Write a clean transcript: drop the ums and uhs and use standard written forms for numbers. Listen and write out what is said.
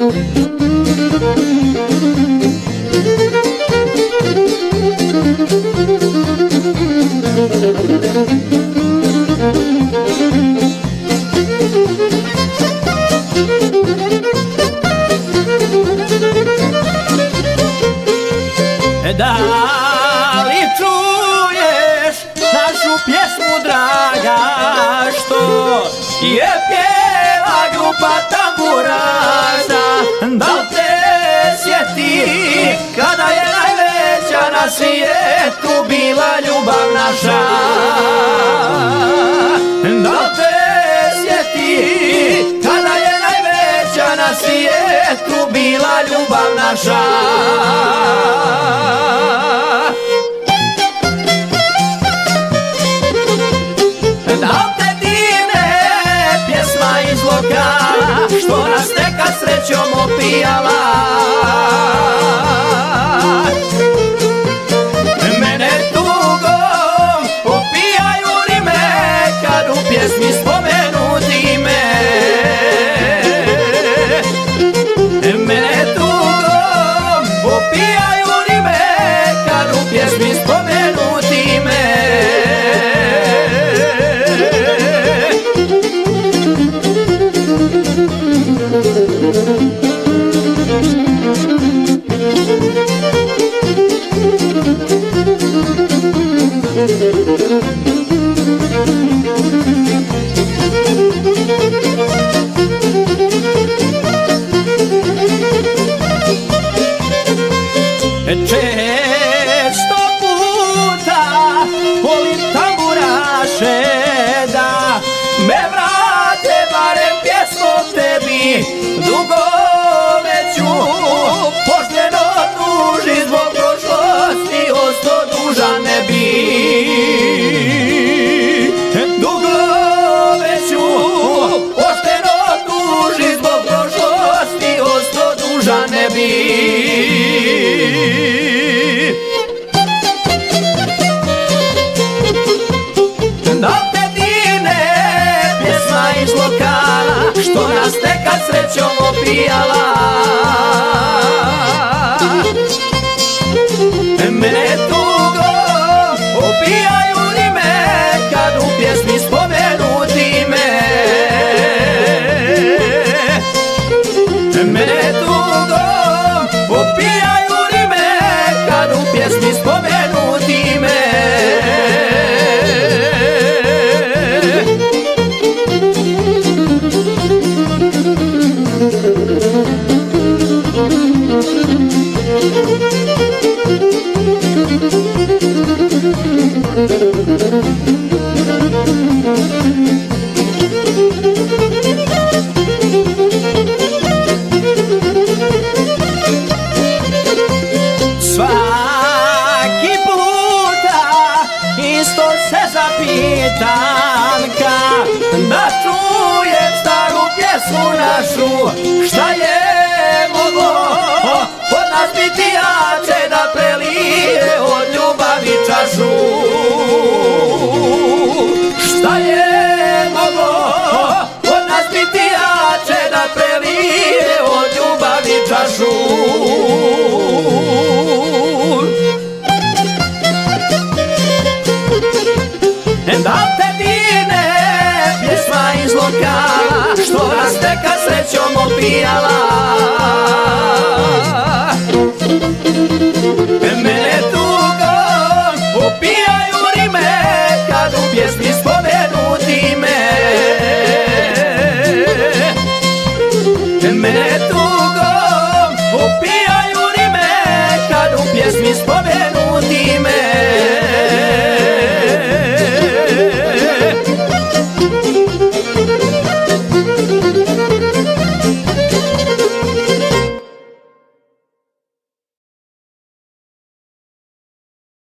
Da li čuješ našu pjesmu draga, što je pjeva grupa Tamburaša? Da li te sjeti kada je najveća na svijetu bila ljubav naša? Da li te sjeti kada je najveća na svijetu bila ljubav naša? Što nas nekad srećom opijala, mene tugom opijaju rime kad u pjesmi spomenuti ime. Mene tugom opijaju rime kad u pjesmi spomenuti ime. Često puta volim tamburaše da me vrate barem pjesmom tebi, dugove ću pošteno tužit zbog prošlosti, osto dužan ne bi. Dugove ću pošteno tužit zbog prošlosti, osto dužan ne bi. Što nas nekad srećom opijala, mene tugom opijaju rime kad u pjesmi spomenuti ime. Mene tugom opijaju rime kad u pjesmi spomenuti ime. Svaki puta isto se zapitam kada čujem staru pjesmu našu. Šta je moglo od nas biti jače da prelije od ljubavi čašu? Šta je moglo od nas biti jače da prelije od ljubavi čašu? Da te dine pjesma iz lokala, što nas nekad srećom opijala, mene tugom opijaju rime kad u pjesmi spomenuti ime. Mene